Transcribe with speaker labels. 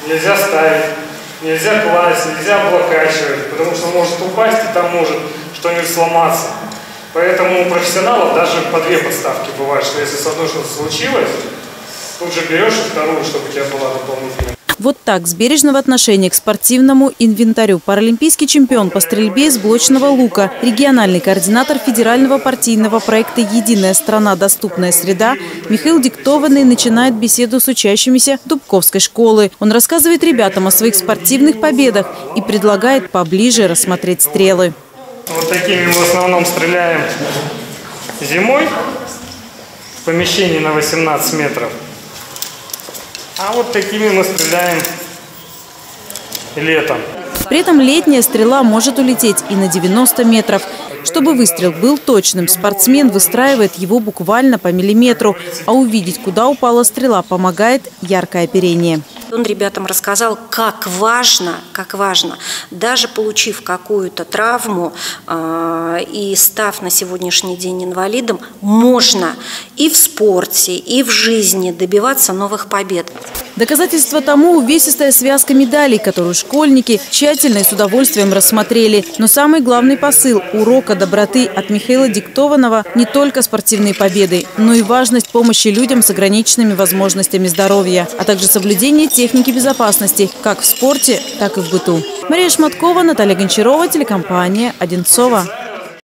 Speaker 1: нельзя ставить, нельзя класть, нельзя облокачивать, потому что может упасть и там может что-нибудь сломаться. Поэтому у профессионалов даже по 2 подставки бывает, что если с одной что-то случилось, тут же берешь и вторую, чтобы у тебя была дополнительная.
Speaker 2: Вот так с бережного отношения к спортивному инвентарю паралимпийский чемпион по стрельбе из блочного лука, региональный координатор федерального партийного проекта «Единая страна. Доступная среда» Михаил Диктованный начинает беседу с учащимися Дубковской школы. Он рассказывает ребятам о своих спортивных победах и предлагает поближе рассмотреть стрелы.
Speaker 1: Вот такими мы в основном стреляем зимой в помещении на 18 метров. А вот такими мы стреляем летом.
Speaker 2: При этом летняя стрела может улететь и на 90 метров. Чтобы выстрел был точным, спортсмен выстраивает его буквально по миллиметру. А увидеть, куда упала стрела, помогает яркое оперение.
Speaker 3: Он ребятам рассказал, как важно, даже получив какую-то травму и став на сегодняшний день инвалидом, можно и в спорте, и в жизни добиваться новых побед.
Speaker 2: Доказательство тому увесистая связка медалей, которую школьники тщательно и с удовольствием рассмотрели. Но самый главный посыл урока доброты от Михаила Диктованного – не только спортивные победы, но и важность помощи людям с ограниченными возможностями здоровья, а также соблюдение техники безопасности как в спорте, так и в быту. Мария Шматкова, Наталья Гончарова, телекомпания «Одинцова».